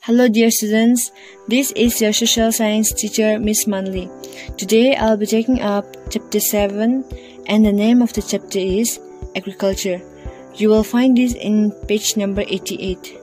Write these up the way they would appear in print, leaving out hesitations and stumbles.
Hello dear students, this is your social science teacher Miss Manli. Today I'll be taking up chapter 7 and the name of the chapter is Agriculture. You will find this in page number 88.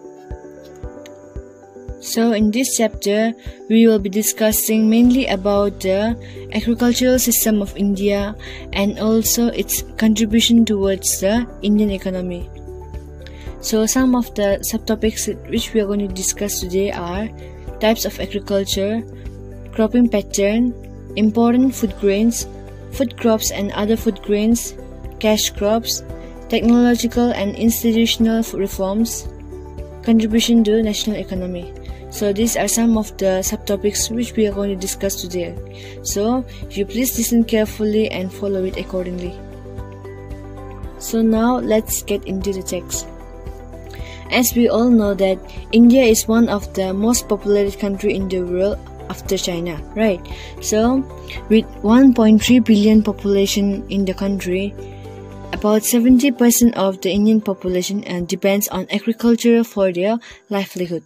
So in this chapter we will be discussing mainly about the agricultural system of India and also its contribution towards the Indian economy. So some of the subtopics which we are going to discuss today are types of agriculture, cropping pattern, important food grains, food crops and other food grains, cash crops, technological and institutional reforms, contribution to national economy. So these are some of the subtopics which we are going to discuss today. So you please listen carefully and follow it accordingly. So now let's get into the text. As we all know that India is one of the most populated country in the world after China, right? So with 1.3 billion population in the country, about 70% of the Indian population depends on agriculture for their livelihood.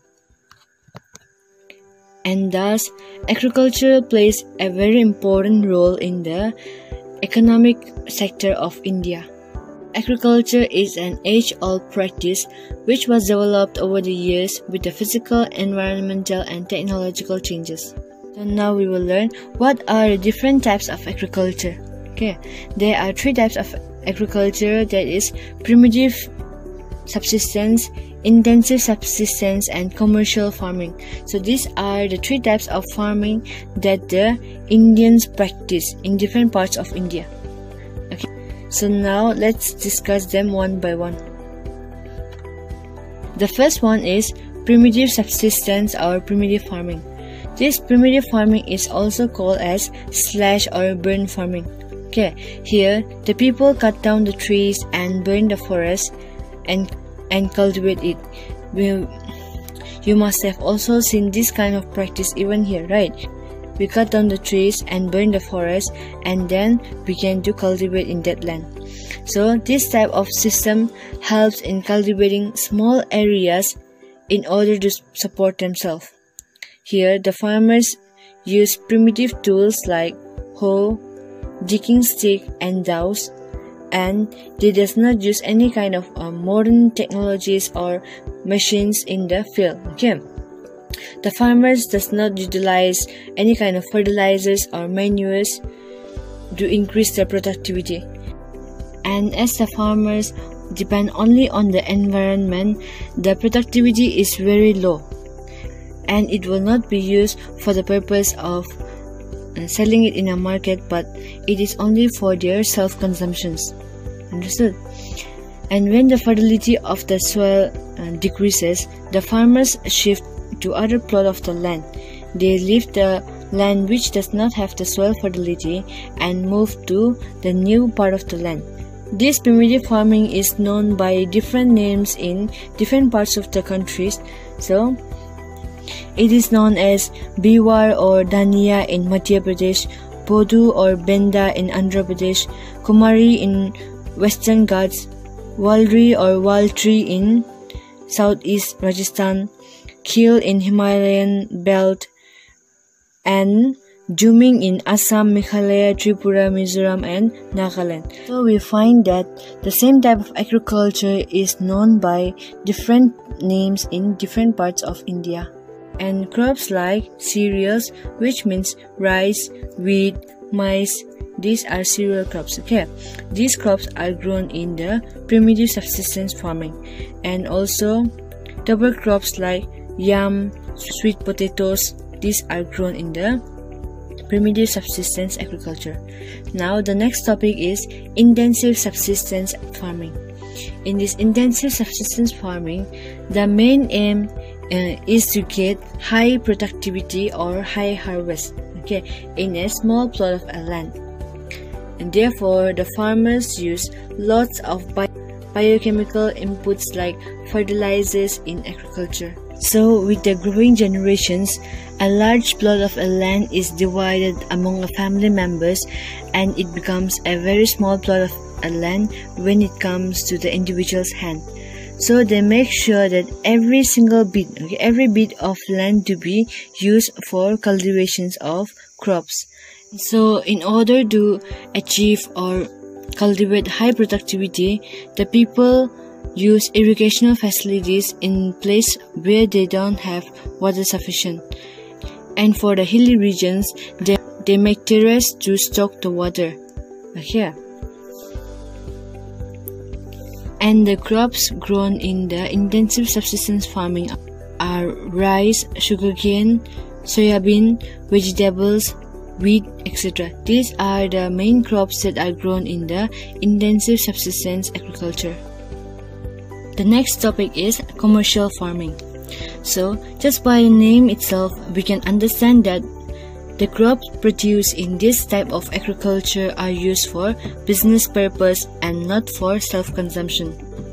And thus, agriculture plays a very important role in the economic sector of India. Agriculture is an age-old practice which was developed over the years with the physical, environmental, and technological changes. So now we will learn what are the different types of agriculture. Okay, there are three types of agriculture, that is primitive subsistence, intensive subsistence, and commercial farming. So these are the three types of farming that the Indians practice in different parts of India. Okay. So now let's discuss them one by one. The first one is primitive subsistence or primitive farming. This primitive farming is also called as slash or burn farming. Okay, here the people cut down the trees and burn the forest and cultivate it. You must have also seen this kind of practice even here, right? We cut down the trees and burn the forest and then begin to cultivate in that land. So this type of system helps in cultivating small areas in order to support themselves. Here the farmers use primitive tools like hoe, digging stick and dows, and they does not use any kind of modern technologies or machines in the field. Okay. The farmers does not utilize any kind of fertilizers or manures to increase their productivity. And as the farmers depend only on the environment, the productivity is very low and it will not be used for the purpose of selling it in a market, but it is only for their self-consumptions. Understood? And when the fertility of the soil decreases, the farmers shift to other plot of the land. They leave the land which does not have the soil fertility and move to the new part of the land. This primitive farming is known by different names in different parts of the countries. So it is known as Biwar or Dania in Madhya Pradesh, Bodu or Benda in Andhra Pradesh, Kumari in Western Ghats, Walri or Waltree in Southeast Rajasthan, Khil in Himalayan belt, and Juming in Assam, Meghalaya, Tripura, Mizoram, and Nagaland. So we find that the same type of agriculture is known by different names in different parts of India. And crops like cereals, which means rice, wheat, maize, these are cereal crops. Okay, these crops are grown in the primitive subsistence farming. And also tuber crops like yam, sweet potatoes, these are grown in the primitive subsistence agriculture. Now the next topic is intensive subsistence farming. In this intensive subsistence farming, the main aim is to get high productivity or high harvest, okay, in a small plot of land. And therefore the farmers use lots of biochemical inputs like fertilizers in agriculture. So with the growing generations, a large plot of land is divided among the family members and it becomes a very small plot of land when it comes to the individual's hand. So they make sure that every single bit, every bit of land to be used for cultivations of crops. So in order to achieve or cultivate high productivity, the people use irrigational facilities in place where they don't have water sufficient. And for the hilly regions, they make terrace to stock the water. Here. And the crops grown in the intensive subsistence farming are rice, sugarcane, soybean, vegetables, wheat, etc. These are the main crops that are grown in the intensive subsistence agriculture. The next topic is commercial farming. So, just by the name itself, we can understand that the crops produced in this type of agriculture are used for business purpose and not for self-consumption.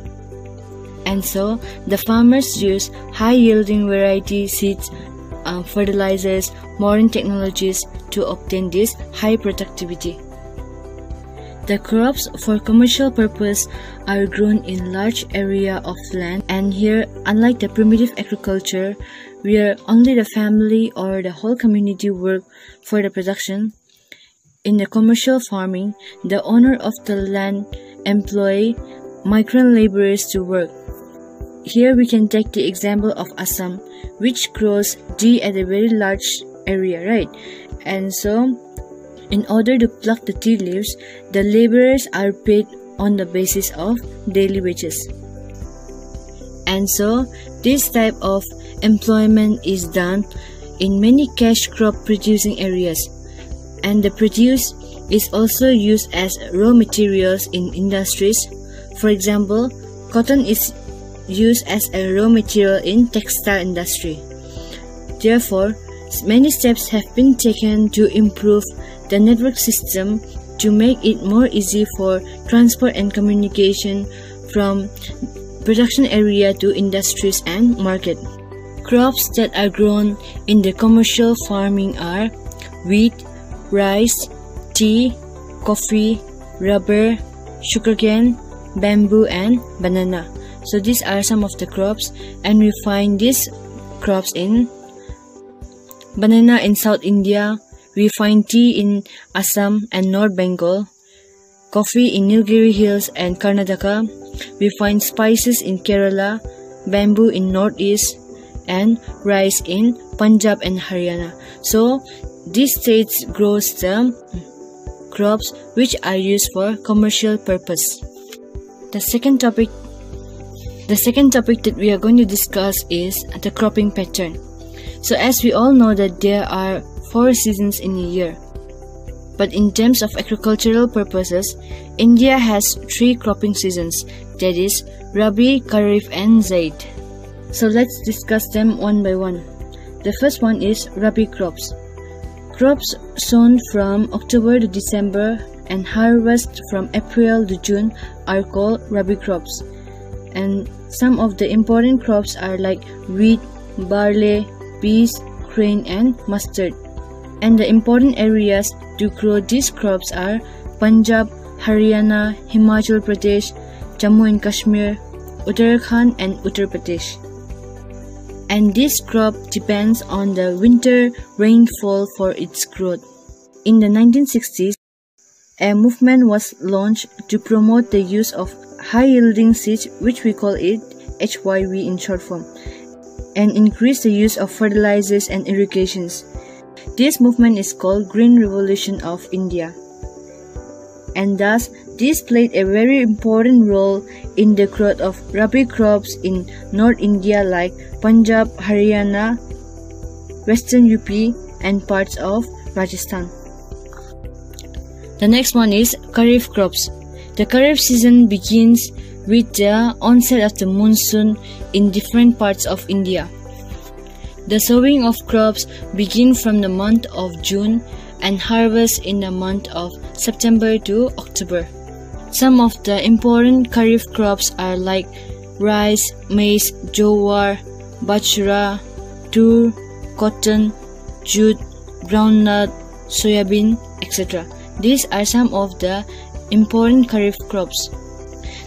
And so, the farmers use high-yielding variety seeds, fertilizers, modern technologies to obtain this high productivity. The crops for commercial purpose are grown in large area of land, and here, unlike the primitive agriculture, where only the family or the whole community work for the production, in the commercial farming, the owner of the land employ migrant laborers to work. Here we can take the example of Assam, which grows tea at a very large area, right? And so, in order to pluck the tea leaves, the laborers are paid on the basis of daily wages. And so, this type of employment is done in many cash crop producing areas. And the produce is also used as raw materials in industries. For example, cotton is used as a raw material in textile industry. Therefore, many steps have been taken to improve the network system to make it more easy for transport and communication from production area to industries and market. Crops that are grown in the commercial farming are wheat, rice, tea, coffee, rubber, sugarcane, bamboo, and banana. So these are some of the crops, and we find these crops in banana in South India. We find tea in Assam and North Bengal, coffee in Nilgiri Hills and Karnataka. We find spices in Kerala, bamboo in Northeast, and rice in Punjab and Haryana. So, these states grows the crops which are used for commercial purpose. The second topic that we are going to discuss is the cropping pattern. So, as we all know that there are 4 seasons in a year. But in terms of agricultural purposes, India has 3 cropping seasons, that is Rabi, Kharif and Zaid. So let's discuss them one by one. The first one is Rabi crops. Crops sown from October to December and harvest from April to June are called Rabi crops. And some of the important crops are like wheat, barley, peas, grain and mustard. And the important areas to grow these crops are Punjab, Haryana, Himachal Pradesh, Jammu and Kashmir, Uttarakhand and Uttar Pradesh. And this crop depends on the winter rainfall for its growth. In the 1960s, a movement was launched to promote the use of high-yielding seeds, which we call it HYV in short form, and increase the use of fertilizers and irrigations. This movement is called Green Revolution of India. And thus, this played a very important role in the growth of Rabi crops in North India like Punjab, Haryana, Western UP and parts of Rajasthan. The next one is Kharif crops. The Kharif season begins with the onset of the monsoon in different parts of India. The sowing of crops begin from the month of June and harvest in the month of September to October. Some of the important Kharif crops are like rice, maize, jowar, bajra, tur, cotton, jute, groundnut, soybean, etc. These are some of the important Kharif crops.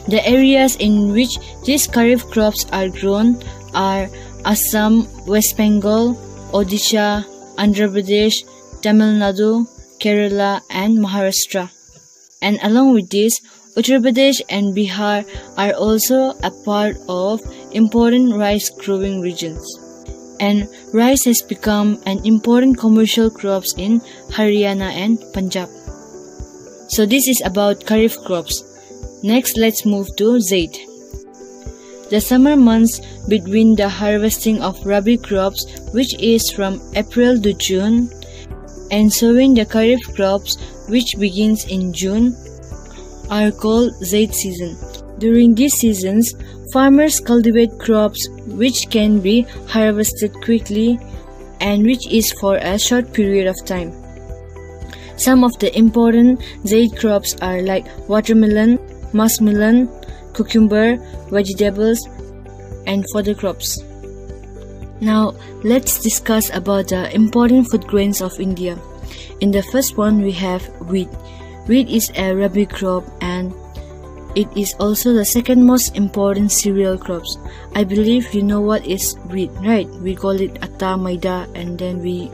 The areas in which these kharif crops are grown are Assam, West Bengal, Odisha, Andhra Pradesh, Tamil Nadu, Kerala and Maharashtra. And along with this, Uttar Pradesh and Bihar are also a part of important rice growing regions. And rice has become an important commercial crop in Haryana and Punjab. So this is about kharif crops. Next, let's move to Zaid. The summer months between the harvesting of rabi crops, which is from April to June, and sowing the kharif crops, which begins in June, are called Zaid season. During these seasons, farmers cultivate crops which can be harvested quickly and which is for a short period of time. Some of the important Zaid crops are like watermelon, muskmelon, cucumber, vegetables, and fodder crops. Now, let's discuss about the important food grains of India. In the first one, we have wheat. Wheat is a rabi crop and it is also the second most important cereal crops. I believe you know what is wheat, right? We call it atta, maida, and then we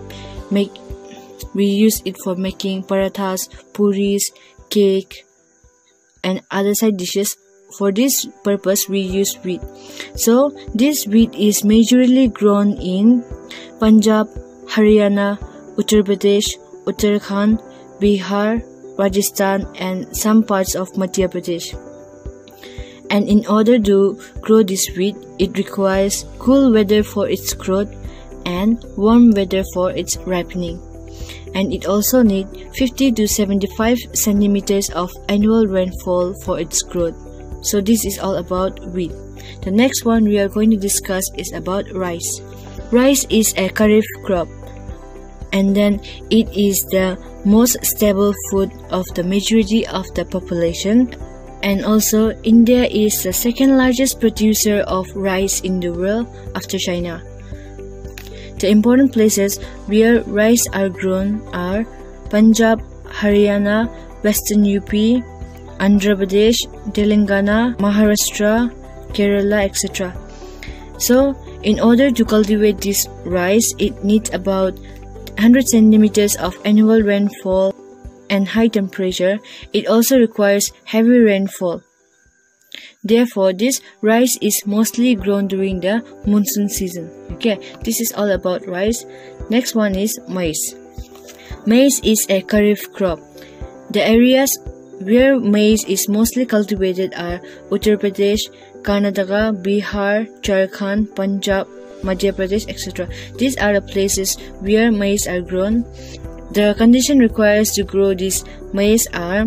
use it for making parathas, puris, cake, and other side dishes. For this purpose, we use wheat. So, this wheat is majorly grown in Punjab, Haryana, Uttar Pradesh, Uttarakhand, Bihar, Rajasthan, and some parts of Madhya Pradesh. And in order to grow this wheat, it requires cool weather for its growth and warm weather for its ripening. And it also needs 50 to 75 centimeters of annual rainfall for its growth. So this is all about wheat. The next one we are going to discuss is about rice. Rice is a kharif crop, and then it is the most stable food of the majority of the population. And also, India is the second largest producer of rice in the world after China. The important places where rice are grown are Punjab, Haryana, Western UP, Andhra Pradesh, Telangana, Maharashtra, Kerala, etc. So, in order to cultivate this rice, it needs about 100 centimeters of annual rainfall and high temperature. It also requires heavy rainfall. Therefore, this rice is mostly grown during the monsoon season. Okay, this is all about rice. Next one is maize. Maize is a kharif crop. The areas where maize is mostly cultivated are Uttar Pradesh, Karnataka, Bihar, Jharkhand, Punjab, Madhya Pradesh, etc. These are the places where maize are grown. The condition requires to grow this maize are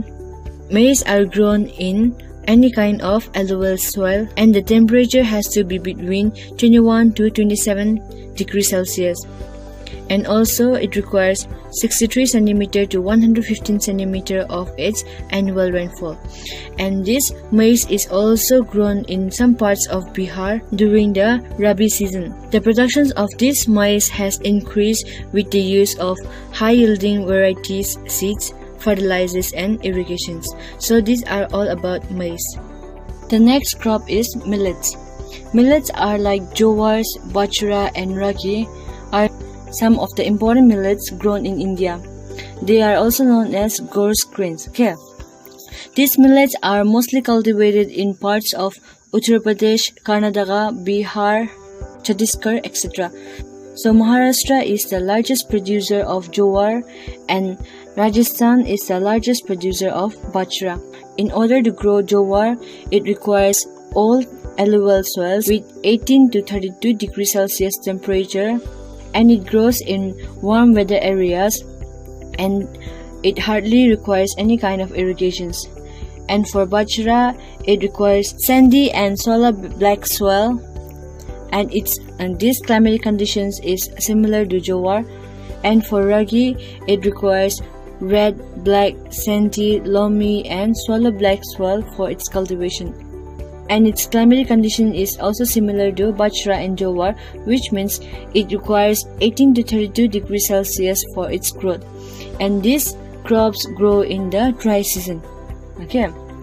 grown in any kind of alluvial soil, and the temperature has to be between 21 to 27 degrees Celsius. And also it requires 63 cm to 115 cm of its annual rainfall. And this maize is also grown in some parts of Bihar during the Rabi season. The production of this maize has increased with the use of high-yielding varieties, seeds, fertilizers and irrigations. So these are all about maize. The next crop is millets. Millets are like jowars, bajra and ragi are some of the important millets grown in India. They are also known as gorse grains. Okay. These millets are mostly cultivated in parts of Uttar Pradesh, Karnataka, Bihar, Chhattisgarh, etc. So Maharashtra is the largest producer of jowar and Rajasthan is the largest producer of bajra. In order to grow jowar, it requires old alluvial soils with 18 to 32 degrees Celsius temperature, and it grows in warm weather areas, and it hardly requires any kind of irrigations. And for bajra, it requires sandy and solar black soil, and these climatic conditions is similar to jowar. And for ragi, it requires red, black, sandy, loamy and solar black soil for its cultivation. And its climatic condition is also similar to bajra and jowar, which means it requires 18 to 32 degrees Celsius for its growth. And these crops grow in the dry season. Okay.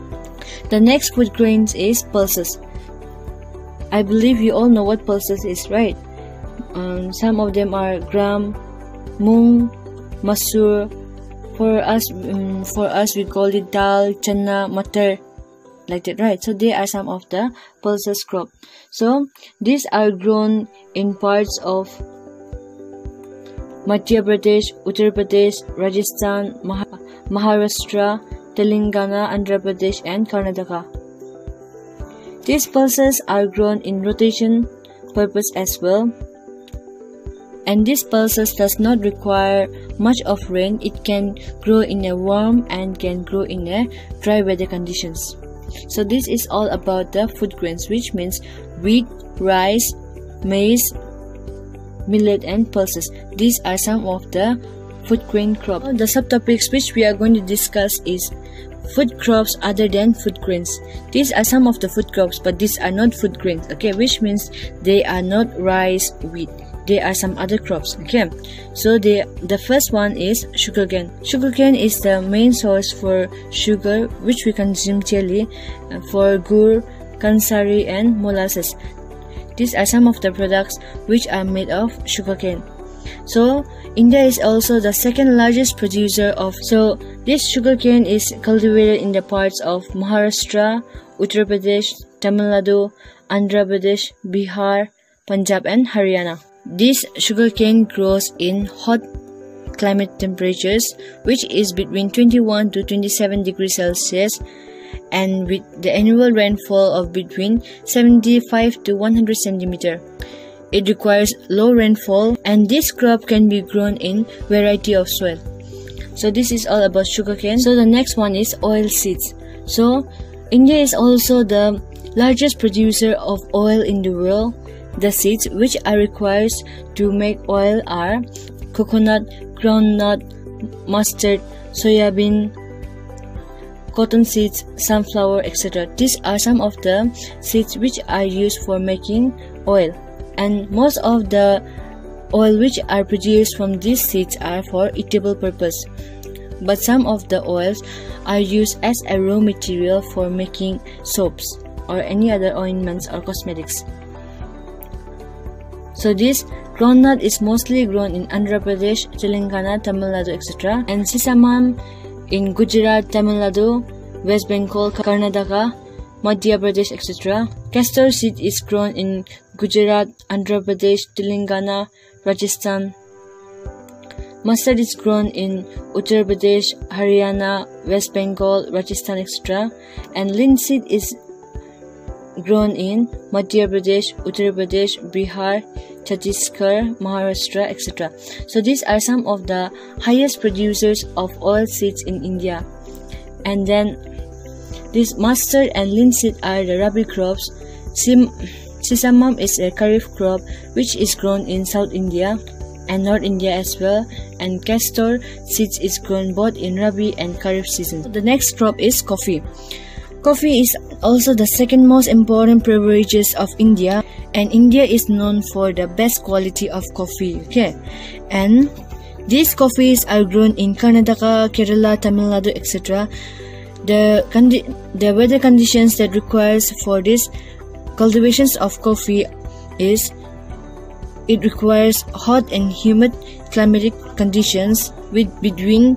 The next food grains is pulses. I believe you all know what pulses is, right? Some of them are gram, mung, masur. For us we call it dal, chana, matar, like that, right? So they are some of the pulses crop. So these are grown in parts of Madhya Pradesh, Uttar Pradesh, Rajasthan, Maharashtra, Telangana, Andhra Pradesh and Karnataka. These pulses are grown in rotation purpose as well. And this pulses does not require much of rain. It can grow in a warm and can grow in a dry weather conditions. So this is all about the food grains, which means wheat, rice, maize, millet and pulses. These are some of the food grain crops. The subtopics which we are going to discuss is food crops other than food grains. These are some of the food crops, but these are not food grains, okay, which means they are not rice, wheat. There are some other crops, okay. So the first one is sugarcane. Sugarcane is the main source for sugar which we consume daily, for gur, kansari and molasses. These are some of the products which are made of sugarcane. So India is also the second largest producer of, so this sugarcane is cultivated in the parts of Maharashtra, Uttar Pradesh, Tamil Nadu, Andhra Pradesh, Bihar, Punjab and Haryana. This sugarcane grows in hot climate temperatures, which is between 21 to 27 degrees Celsius, and with the annual rainfall of between 75 to 100 centimeter. It requires low rainfall, and this crop can be grown in variety of soil. So this is all about sugarcane. So the next one is oil seeds. So India is also the largest producer of oil in the world. The seeds which are required to make oil are coconut, groundnut, mustard, soybean, cotton seeds, sunflower, etc. These are some of the seeds which are used for making oil, and most of the oil which are produced from these seeds are for eatable purpose, but some of the oils are used as a raw material for making soaps or any other ointments or cosmetics. So this groundnut is mostly grown in Andhra Pradesh, Telangana, Tamil Nadu, etc. and sesamum in Gujarat, Tamil Nadu, West Bengal, Karnataka, Madhya Pradesh, etc. Castor seed is grown in Gujarat, Andhra Pradesh, Telangana, Rajasthan. Mustard is grown in Uttar Pradesh, Haryana, West Bengal, Rajasthan, etc. and linseed is grown in Madhya Pradesh, Uttar Pradesh, Bihar, Chhattisgarh, Maharashtra, etc. So these are some of the highest producers of oil seeds in India. And then this mustard and linseed are the rabi crops. Sesamum is a kharif crop which is grown in South India and North India as well, and castor seeds is grown both in rabi and kharif season. The next crop is coffee. Coffee is also the second most important beverages of India, and India is known for the best quality of coffee. Okay, and these coffees are grown in Karnataka, Kerala, Tamil Nadu, etc. The weather conditions that requires for this cultivations of coffee is it requires hot and humid climatic conditions with between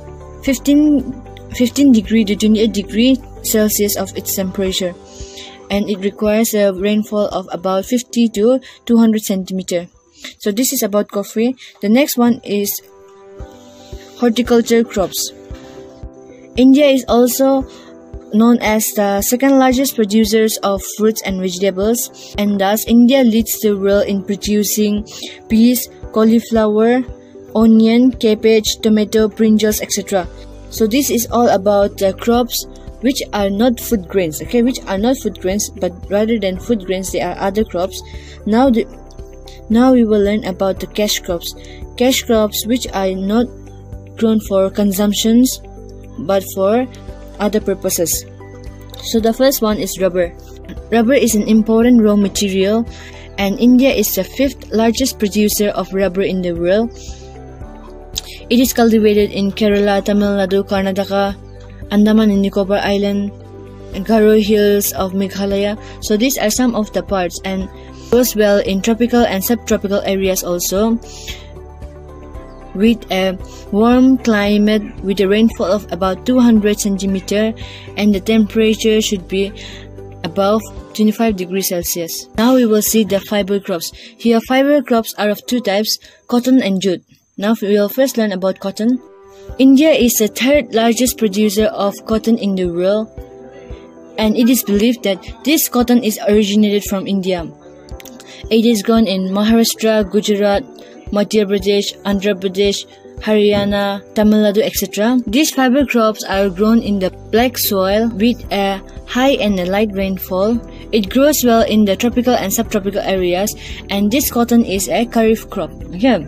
15 degree to 28 degree Celsius of its temperature, and it requires a rainfall of about 50 to 200 centimeter. So this is about coffee. The next one is horticulture crops. India is also known as the second largest producers of fruits and vegetables, and thus India leads the world in producing peas, cauliflower, onion, cabbage, tomato, brinjals, etc. So this is all about the crops which are not food grains, okay, which are not food grains, but rather than food grains, they are other crops. Now we will learn about the cash crops. Cash crops which are not grown for consumptions but for other purposes. So the first one is rubber. Rubber is an important raw material, and India is the fifth largest producer of rubber in the world. It is cultivated in Kerala, Tamil Nadu, Karnataka, Andaman and Nicobar Island, Garo Hills of Meghalaya. So these are some of the parts, and grows well in tropical and subtropical areas also, with a warm climate with a rainfall of about 200 centimeter, and the temperature should be above 25 degrees Celsius. Now we will see the fiber crops. Here fiber crops are of two types, cotton and jute. Now we will first learn about cotton. India is the third largest producer of cotton in the world, and it is believed that this cotton is originated from India. It is grown in Maharashtra, Gujarat, Madhya Pradesh, Andhra Pradesh, Haryana, Tamil Nadu, etc. These fiber crops are grown in the black soil with a high and a light rainfall. It grows well in the tropical and subtropical areas, and this cotton is a kharif crop. Okay.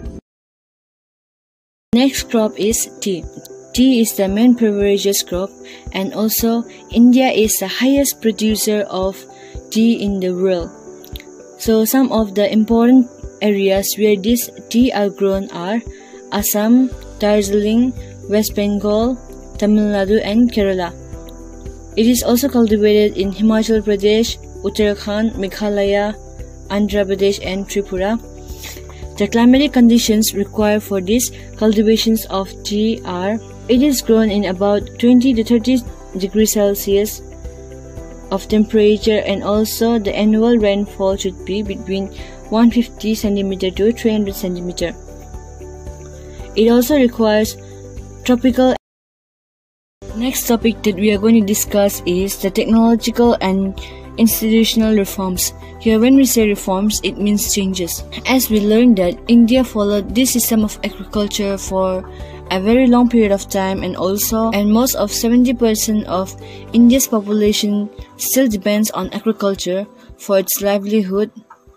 Next crop is tea. Tea is the main beverages crop, and also India is the highest producer of tea in the world. So some of the important areas where this tea are grown are Assam, Darjeeling, West Bengal, Tamil Nadu and Kerala. It is also cultivated in Himachal Pradesh, Uttarakhand, Meghalaya, Andhra Pradesh and Tripura. The climatic conditions required for these cultivations of tea are: it is grown in about 20 to 30 degrees Celsius of temperature, and also the annual rainfall should be between 150 cm to 300 cm. It also requires tropical. Next topic that we are going to discuss is the technological and institutional reforms. Here when we say reforms, it means changes. As we learned that India followed this system of agriculture for a very long period of time, and most of 70% of India's population still depends on agriculture for its livelihood.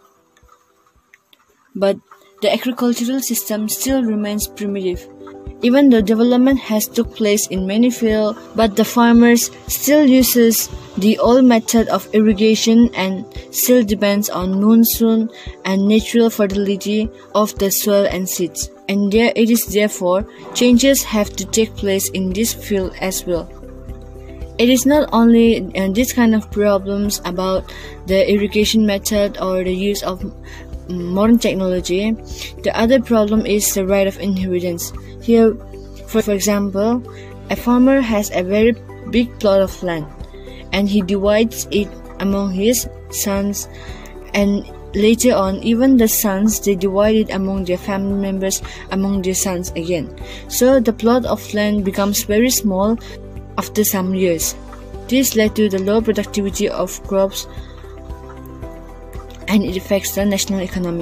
But the agricultural system still remains primitive. Even though development has took place in many fields, but the farmers still uses the old method of irrigation and still depends on monsoon and natural fertility of the soil and seeds. And there it is, therefore changes have to take place in this field as well. It is not only this kind of problems about the irrigation method or the use of modern technology. The other problem is the right of inheritance. Here, for example, a farmer has a very big plot of land, and he divides it among his sons, and later on even the sons, they divide it among their family members, among their sons again. So the plot of land becomes very small after some years. This led to the low productivity of crops, and it affects the national economy.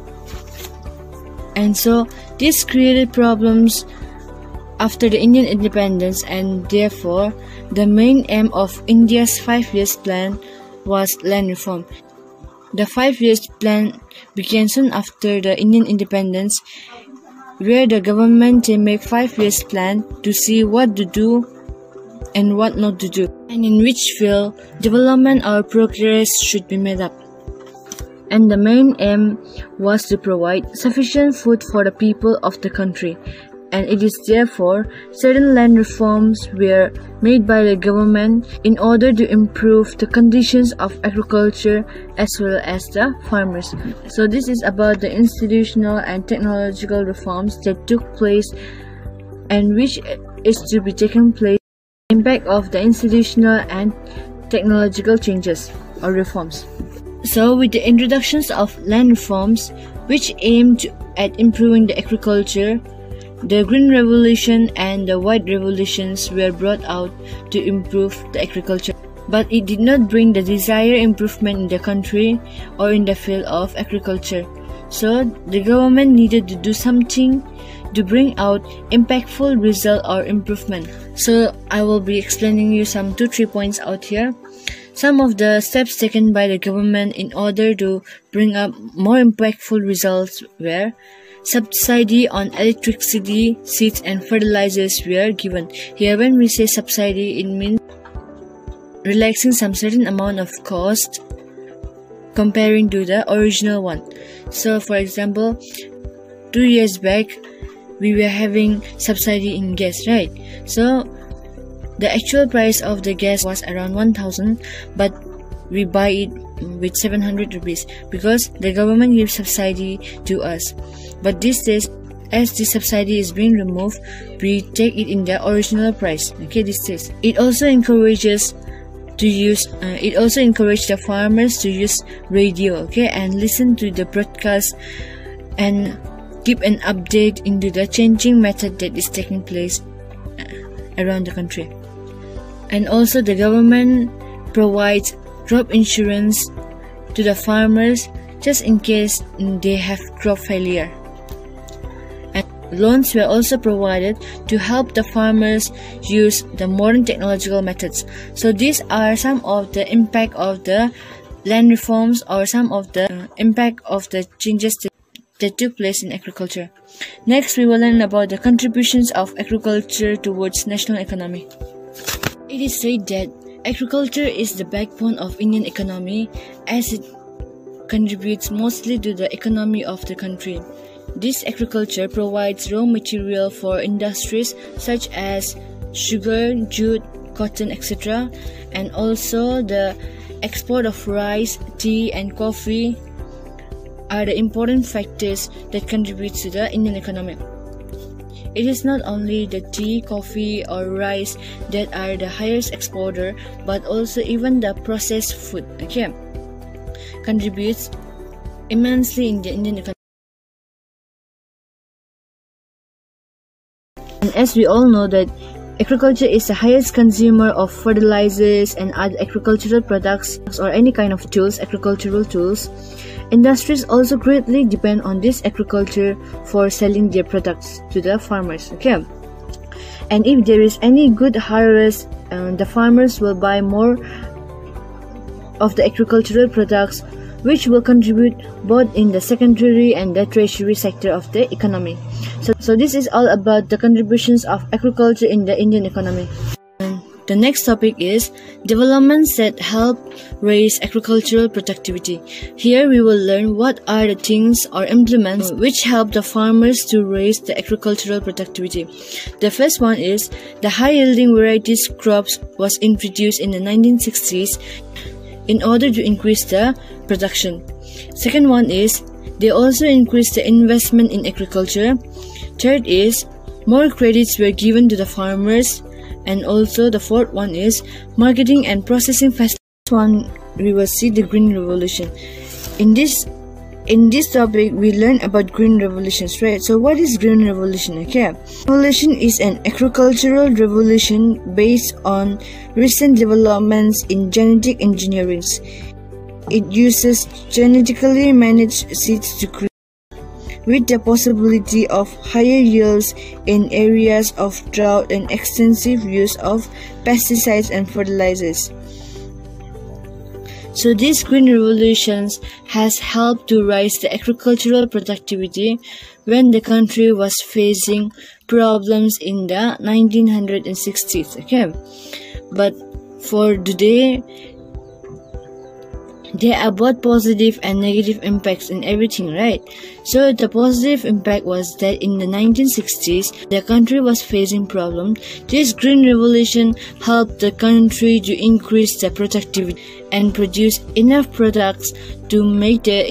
And so this created problems after the Indian independence, and therefore the main aim of India's 5-year plan was land reform. The 5-year plan began soon after the Indian independence, where the government they make 5-year plan to see what to do and what not to do, and in which field development or progress should be made up. And the main aim was to provide sufficient food for the people of the country, and it is therefore certain land reforms were made by the government in order to improve the conditions of agriculture as well as the farmers. So this is about the institutional and technological reforms that took place and which is to be taken place. Impact of the institutional and technological changes or reforms. So with the introductions of land reforms which aimed at improving the agriculture, the Green Revolution and the White Revolutions were brought out to improve the agriculture, but it did not bring the desired improvement in the country or in the field of agriculture. So the government needed to do something to bring out impactful result or improvement. So I will be explaining you some 2-3 points out here. Some of the steps taken by the government in order to bring up more impactful results were: subsidy on electricity, seeds and fertilizers were given. Here when we say subsidy, it means relaxing some certain amount of cost comparing to the original one. So for example, 2 years back we were having subsidy in gas, right? So The actual price of the gas was around 1000, but we buy it with 700 rupees because the government gives subsidy to us. But these days, as the subsidy is being removed, we take it in the original price. Okay, these days it also encourages the farmers to use radio, okay, and listen to the broadcast and keep an update into the changing method that is taking place around the country. And also the government provides crop insurance to the farmers just in case they have crop failure. And loans were also provided to help the farmers use the modern technological methods. So these are some of the impact of the land reforms, or some of the impact of the changes that took place in agriculture. Next, we will learn about the contributions of agriculture towards national economy. It is said that agriculture is the backbone of Indian economy, as it contributes mostly to the economy of the country. This agriculture provides raw material for industries such as sugar, jute, cotton, etc., and also the export of rice, tea, and coffee are the important factors that contribute to the Indian economy. It is not only the tea, coffee, or rice that are the highest exporter, but also even the processed food, okay, contributes immensely in the Indian economy. And as we all know that agriculture is the highest consumer of fertilizers and other agricultural products, or any kind of tools, agricultural tools. Industries also greatly depend on this agriculture for selling their products to the farmers, okay. And if there is any good harvest, the farmers will buy more of the agricultural products, which will contribute both in the secondary and the tertiary sector of the economy. So this is all about the contributions of agriculture in the Indian economy. The next topic is developments that help raise agricultural productivity. Here we will learn what are the things or implements which help the farmers to raise the agricultural productivity. The first one is the high-yielding varieties crops was introduced in the 1960s in order to increase the production. Second one is they also increased the investment in agriculture. Third is more credits were given to the farmers. And also the fourth one is marketing and processing facilities. One we will see the Green Revolution. In this topic we learn about green revolutions, right? So what is Green Revolution? Okay, revolution is an agricultural revolution based on recent developments in genetic engineering. It uses genetically managed seeds to create, with the possibility of higher yields in areas of drought and extensive use of pesticides and fertilizers. So these green revolutions has helped to raise the agricultural productivity when the country was facing problems in the 1960s, okay. But for today, there are both positive and negative impacts in everything, right? So the positive impact was that in the 1960s, the country was facing problems. This Green Revolution helped the country to increase the productivity and produce enough products to make the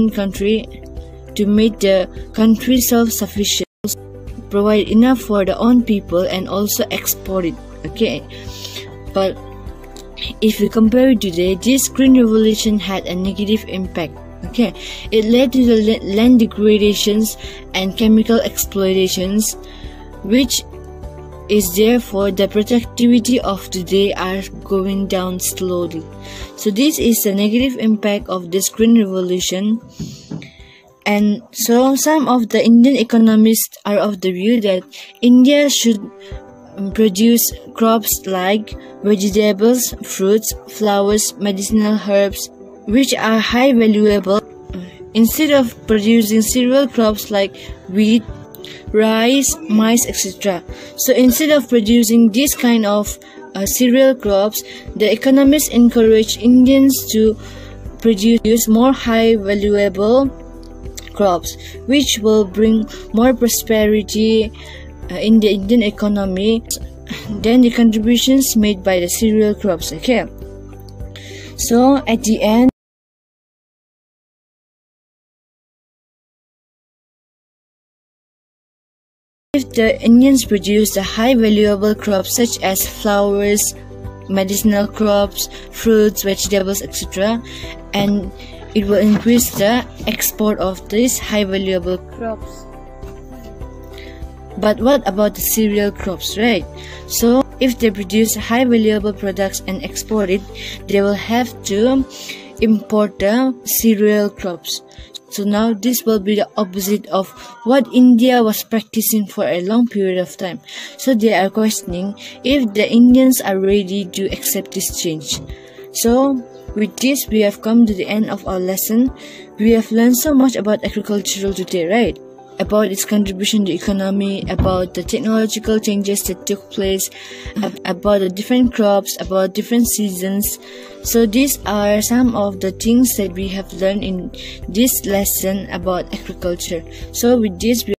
country self-sufficient, provide enough for their own people, and also export it, okay. But if we compare it today, this Green Revolution had a negative impact, okay. It led to the land degradations and chemical exploitations, which is therefore the productivity of today are going down slowly. So this is the negative impact of this Green Revolution. And so some of the Indian economists are of the view that India should produce crops like vegetables, fruits, flowers, medicinal herbs, which are high valuable, instead of producing cereal crops like wheat, rice, maize, etc. So instead of producing this kind of cereal crops, the economists encourage Indians to produce more high valuable crops, which will bring more prosperity in the Indian economy. then the contributions made by the cereal crops. Okay, so at the end, if the Indians produce the high valuable crops such as flowers, medicinal crops, fruits, vegetables, etc., and it will increase the export of these high valuable crops. But what about the cereal crops, right? So if they produce high valuable products and export it, they will have to import the cereal crops. So now this will be the opposite of what India was practicing for a long period of time. So they are questioning if the Indians are ready to accept this change. So with this, we have come to the end of our lesson. We have learned so much about agriculture today, right? About its contribution to the economy, about the technological changes that took place, about the different crops, about different seasons. So these are some of the things that we have learned in this lesson about agriculture. So with this,